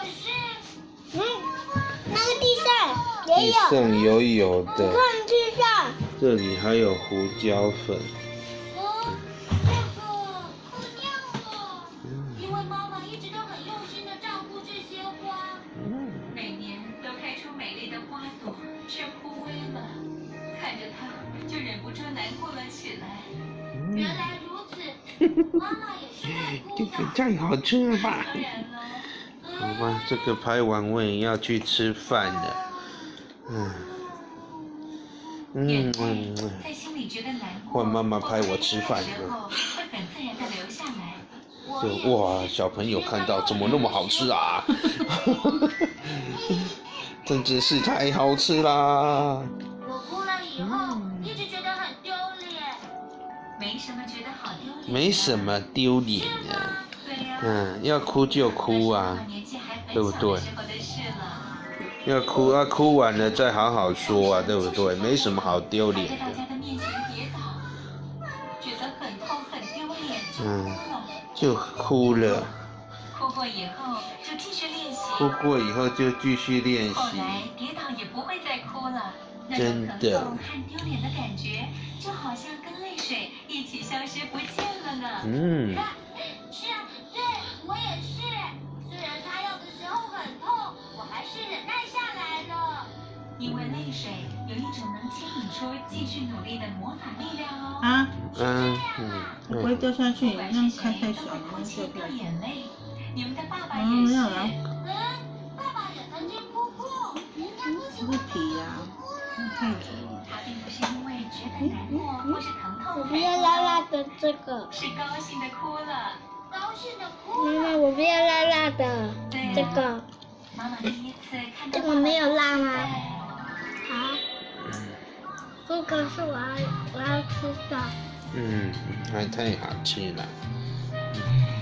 那个地上也有。 地上有的。 你看地上。 这里还有胡椒粉。 因为妈妈一直都很用心的照顾这些花，每年都开出美丽的花朵，却枯萎了。看着它，就忍不住难过了起来。原来如此，妈妈也是会哭的。 这个太好吃了吧？好吧，这个拍完我也要去吃饭了。 在心里觉得难过。换妈妈拍我吃饭了。 会很自然的流下来。 哇，小朋友看到怎么那么好吃啊？真是太好吃啦！ 我哭了以后，一直觉得很丢脸。没什么觉得好丢脸。 没什么丢脸的。要哭就哭啊，对不对？要哭啊，哭完了再好好说啊，对不对？没什么好丢脸的。 在大家的面前跌倒，觉得很痛很丢脸，就哭了。 就哭了。 哭过以后就继续练习。 哭过以后就继续练习。 后来跌倒也不会再哭了。 真的。 那种疼痛和丢脸的感觉，就好像跟泪水一起消失不见了呢。是啊，对，我也是。虽然擦药的时候很痛，我还是忍耐下来了。因为泪水有一种能牵引出继续努力的魔法力量哦。 不会掉下去，那看太小了， 哭泣掉眼泪。你们的爸爸也是。 爸爸也曾经哭过。 这是皮呀，太久了。 他并不是因为觉得难过或是疼痛。 我不要辣辣的这个。 是高兴的哭了。高兴的哭了。 妈妈，我不要辣辣的这个。 妈妈第一次看到。 这个没有辣吗？好。不可是我要吃的。 还太好吃了。